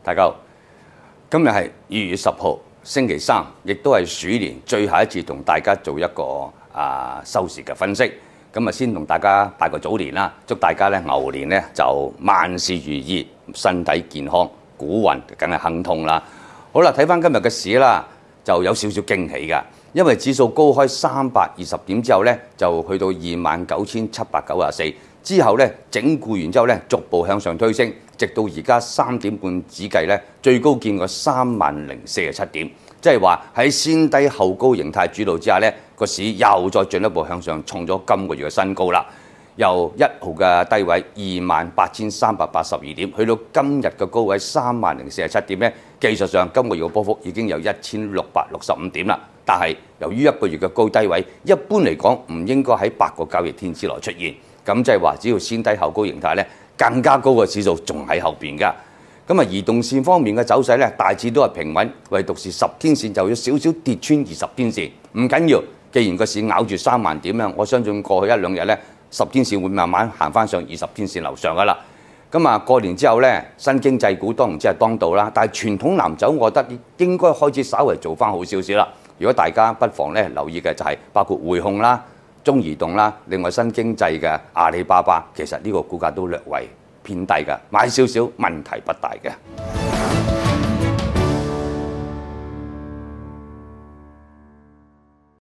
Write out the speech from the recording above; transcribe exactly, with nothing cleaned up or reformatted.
大家好，今日係二月十號，星期三，亦都係鼠年最後一次同大家做一個啊收市嘅分析。咁啊，先同大家拜個早年啦，祝大家咧牛年咧就萬事如意，身體健康，股運梗係亨通啦。好啦，睇翻今日嘅市啦，就有少少驚喜㗎，因為指數高開三百二十點之後咧，就去到二萬九千七百九十四。之後咧，整固完之後咧，逐步向上推升，直到而家三點半止計咧，最高見過三萬零四十七點，即係話喺先低後高形態主導之下咧，個市又再進一步向上創咗今個月嘅新高啦。由一號嘅低位二萬八千三百八十二點，去到今日嘅高位三萬零四十七點咧，技術上今個月嘅波幅已經有一千六百六十五點啦。但係由於一個月嘅高低位，一般嚟講唔應該喺八個交易天之內出現。咁即係話，只要先低後高形態咧，更加高嘅指數仲喺後邊㗎。咁啊，移動線方面嘅走勢咧，大致都係平穩，唯獨是十天線就有少少跌穿二十天線。唔緊要，既然個市咬住三萬點啦，我相信過去一兩日咧，十天線會慢慢行翻上二十天線樓上㗎啦。咁啊，過年之後咧，新經濟股當然之係當道啦，但係傳統藍籌，我覺得應該開始稍微做翻好少少啦。如果大家不妨咧留意嘅就係包括匯控啦、中移動啦，另外新經濟嘅阿里巴巴，其實呢個股價都略為偏低㗎，買少少問題不大嘅。